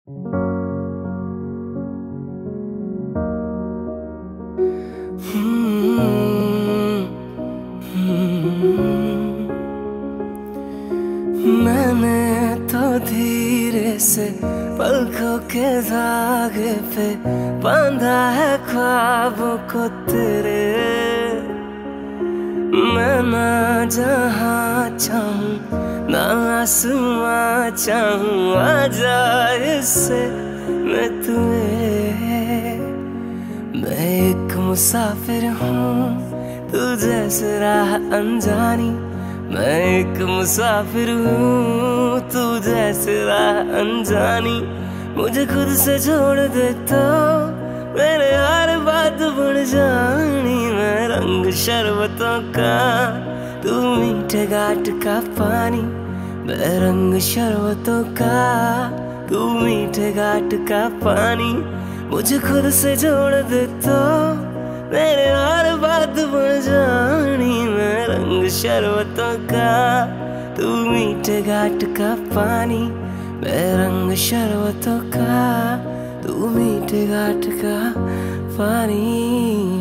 मैंने तो धीरे से पलकों के धागे पे बांधा है ख्वाबों को तेरे। मैं ना जहाँ चाहूँ ना आसमां चाहूँ, आ जाए इससे मैं तुम्हें। मैं एक मुसाफिर हूँ तू जैसे राह अनजानी, मैं एक मुसाफिर हूँ तू जैसे राह अनजानी। मुझे खुद से जोड़ दे तो मेरे हर बात बढ़ जानी। मैं रंग शरबतों का तू मीठे घाट का पानी, मैं रंग शरबतों का तू मीठे घाट का पानी। मुझे खुद से जोड़ दे तो मेरे हर बात बढ़ जानी। मैं रंग शरबतों का तू मीठे घाट का पानी, मैं रंग शरबतों का तू मीठे घाट का पानी।